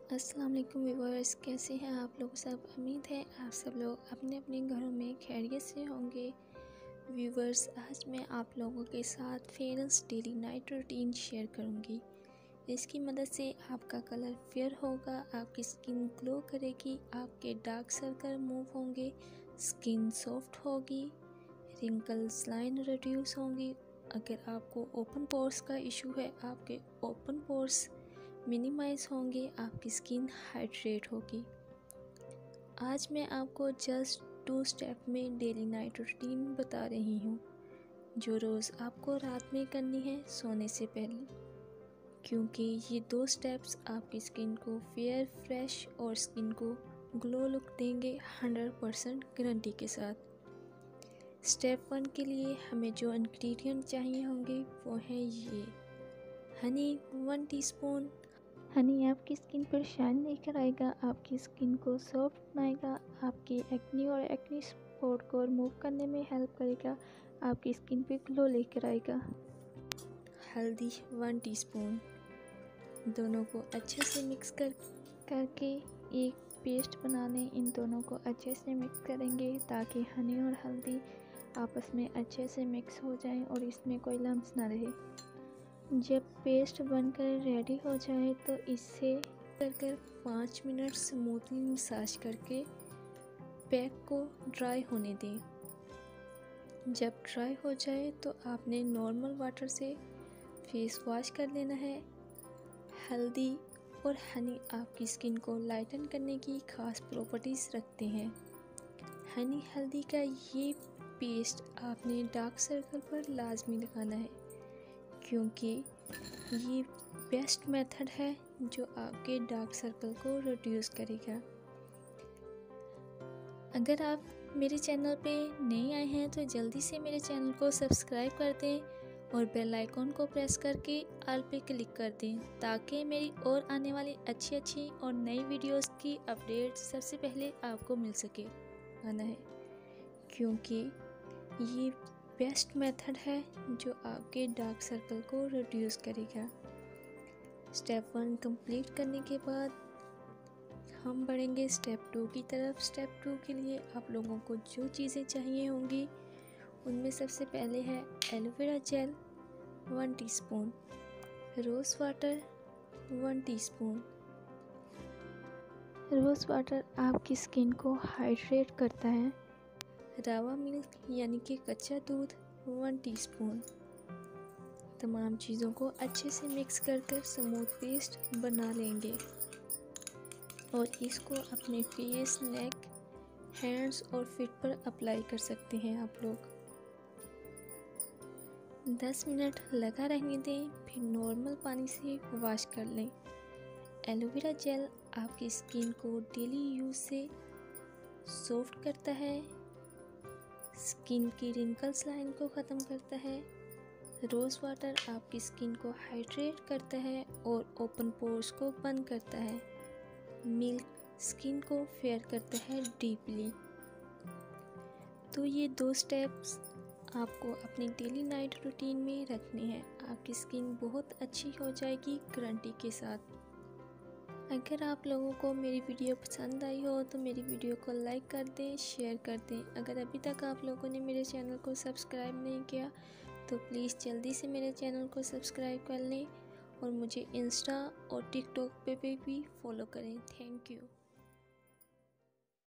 अस्सलाम वालेकुम व्यूअर्स, कैसे हैं आप लोग सब। उम्मीद है आप सब लोग अपने अपने घरों में खैरियत से होंगे। व्यूअर्स, आज मैं आप लोगों के साथ fairness daily night routine share करूंगी। इसकी मदद से आपका कलर फेयर होगा, आपकी स्किन ग्लो करेगी, आपके डार्क सर्कल मूव होंगे, स्किन सॉफ्ट होगी, रिंकल्स लाइन रिड्यूस होंगी। अगर आपको ओपन पोर्स का इशू है, आपके ओपन पोर्स मिनिमाइज होंगे, आपकी स्किन हाइड्रेट होगी। आज मैं आपको जस्ट 2 स्टेप में डेली नाइट रूटीन बता रही हूँ, जो रोज़ आपको रात में करनी है सोने से पहले, क्योंकि ये 2 स्टेप्स आपकी स्किन को फेयर, फ्रेश और स्किन को ग्लो लुक देंगे 100% गारंटी के साथ। स्टेप 1 के लिए हमें जो इंग्रेडिएंट चाहिए होंगे वो है ये हनी 1 टीस्पून। हनी आपकी स्किन पर शाइन लेकर आएगा, आपकी स्किन को सॉफ्ट बनाएगा, आपकी एक्ने और एक्ने स्पॉट को रिमूव करने में हेल्प करेगा, आपकी स्किन पे ग्लो लेकर आएगा। हल्दी 1 टीस्पून। दोनों को अच्छे से मिक्स करके एक पेस्ट बना लें। इन दोनों को अच्छे से मिक्स करेंगे ताकि हनी और हल्दी आपस में अच्छे से मिक्स हो जाएं और इसमें कोई लम्स ना रहे। जब पेस्ट बनकर रेडी हो जाए तो इससे कर 5 मिनट स्मूथली मसाज करके पैक को ड्राई होने दें। जब ड्राई हो जाए तो आपने नॉर्मल वाटर से फेस वॉश कर लेना है। हल्दी और हनी आपकी स्किन को लाइटन करने की ख़ास प्रॉपर्टीज़ रखते हैं। हनी हल्दी का ये पेस्ट आपने डार्क सर्कल पर लाजमी लगाना है, क्योंकि ये बेस्ट मेथड है जो आपके डार्क सर्कल को रिड्यूस करेगा। अगर आप मेरे चैनल पे नए आए हैं तो जल्दी से मेरे चैनल को सब्सक्राइब कर दें और बेल आइकॉन को प्रेस करके ऑल पे क्लिक कर दें, ताकि मेरी और आने वाली अच्छी और नई वीडियोस की अपडेट सबसे पहले आपको मिल सके आना है, क्योंकि ये बेस्ट मेथड है जो आपके डार्क सर्कल को रिड्यूस करेगा। स्टेप 1 कंप्लीट करने के बाद हम बढ़ेंगे स्टेप 2 की तरफ। स्टेप 2 के लिए आप लोगों को जो चीज़ें चाहिए होंगी उनमें सबसे पहले है aloe vera gel 1 teaspoon, rose water 1 teaspoon. Rose water आपकी स्किन को हाइड्रेट करता है। रावा मिल्क यानी कि कच्चा दूध 1 टीस्पून। तमाम चीज़ों को अच्छे से मिक्स कर स्मूथ पेस्ट बना लेंगे और इसको अपने फेस, नेक, हैंड्स और फीट पर अप्लाई कर सकते हैं आप लोग। 10 मिनट लगा रहने दें, फिर नॉर्मल पानी से वॉश कर लें। एलोवेरा जेल आपकी स्किन को डेली यूज से सॉफ्ट करता है, स्किन की रिंकल्स लाइन को ख़त्म करता है। रोज़ वाटर आपकी स्किन को हाइड्रेट करता है और ओपन पोर्स को बंद करता है। मिल्क स्किन को फेयर करता है डीपली। तो ये 2 स्टेप्स आपको अपनी डेली नाइट रूटीन में रखने हैं। आपकी स्किन बहुत अच्छी हो जाएगी गारंटी के साथ। अगर आप लोगों को मेरी वीडियो पसंद आई हो तो मेरी वीडियो को लाइक कर दें, शेयर कर दें। अगर अभी तक आप लोगों ने मेरे चैनल को सब्सक्राइब नहीं किया तो प्लीज़ जल्दी से मेरे चैनल को सब्सक्राइब कर लें और मुझे इंस्टा और टिकटॉक पे भी फॉलो करें। Thank you.